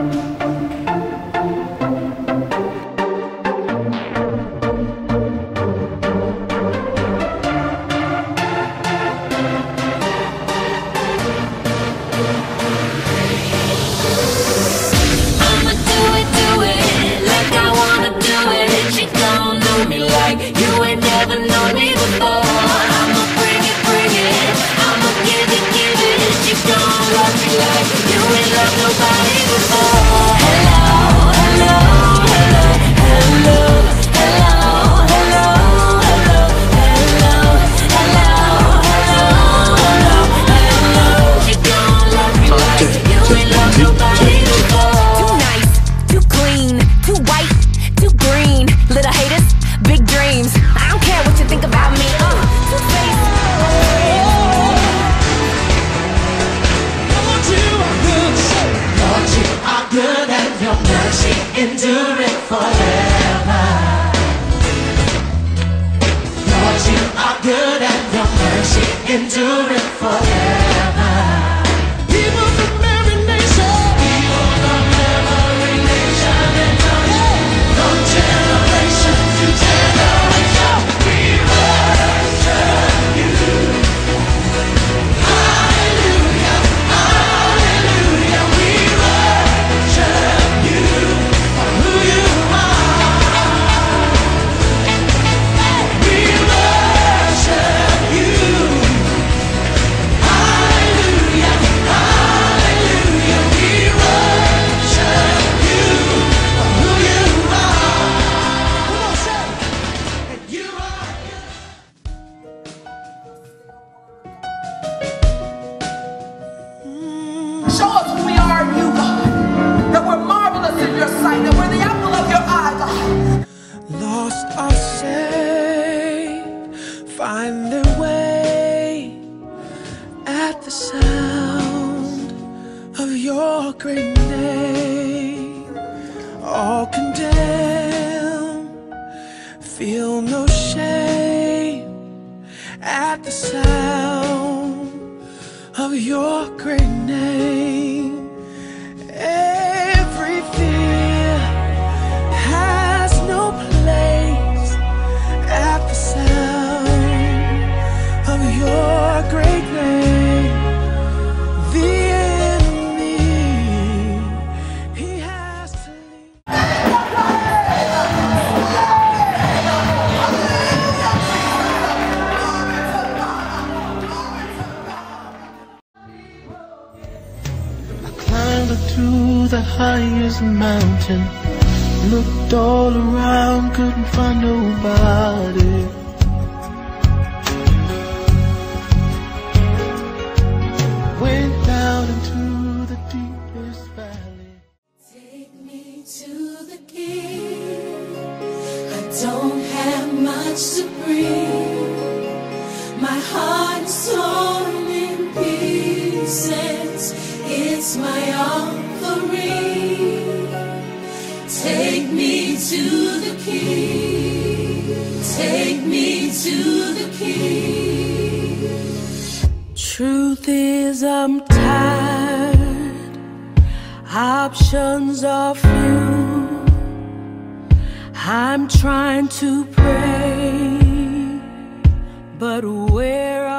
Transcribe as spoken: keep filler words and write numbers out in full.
To the highest mountain, looked all around, couldn't find nobody. Went down into the deepest valley. Take me to the King. I don't have much to bring. My heart is torn in pieces. It's my offering. Take me to the King. Take me to the King. Truth is I'm tired. Options are few. I'm trying to pray, but where